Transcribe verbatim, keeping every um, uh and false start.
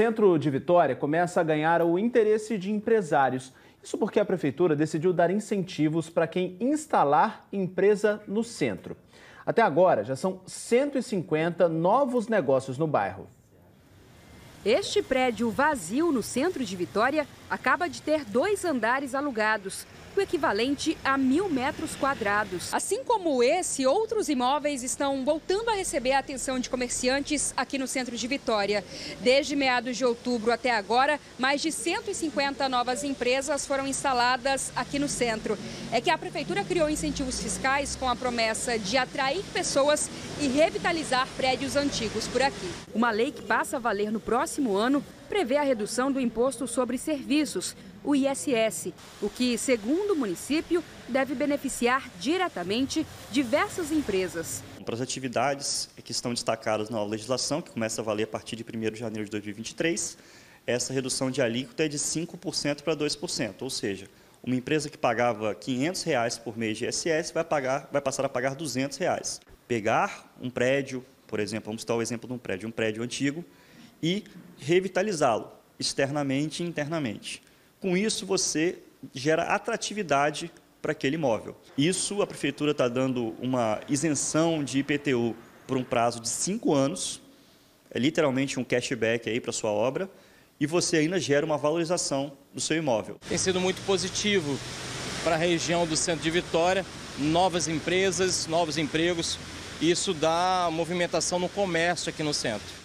centro de Vitória começa a ganhar o interesse de empresários. Isso porque a prefeitura decidiu dar incentivos para quem instalar empresa no centro. Até agora, já são cento e cinquenta novos negócios no bairro. Este prédio vazio no centro de Vitória acaba de ter dois andares alugados, o equivalente a mil metros quadrados. Assim como esse, outros imóveis estão voltando a receber a atenção de comerciantes aqui no centro de Vitória. Desde meados de outubro até agora, mais de cento e cinquenta novas empresas foram instaladas aqui no centro. É que a prefeitura criou incentivos fiscais com a promessa de atrair pessoas e revitalizar prédios antigos por aqui. Uma lei que passa a valer no próximo ano prevê a redução do imposto sobre serviços, o I S S, o que, segundo o município, deve beneficiar diretamente diversas empresas. Para as atividades que estão destacadas na nova legislação, que começa a valer a partir de primeiro de janeiro de dois mil e vinte e três, essa redução de alíquota é de cinco por cento para dois por cento, ou seja, uma empresa que pagava quinhentos reais por mês de I S S vai, pagar, vai passar a pagar duzentos reais. Pegar um prédio, por exemplo, vamos citar o exemplo de um prédio, um prédio antigo, e revitalizá-lo externamente e internamente. Com isso, você gera atratividade para aquele imóvel. Isso, a prefeitura está dando uma isenção de I P T U por um prazo de cinco anos, é literalmente um cashback aí para a sua obra, e você ainda gera uma valorização do seu imóvel. Tem sido muito positivo para a região do centro de Vitória, novas empresas, novos empregos, e isso dá movimentação no comércio aqui no centro.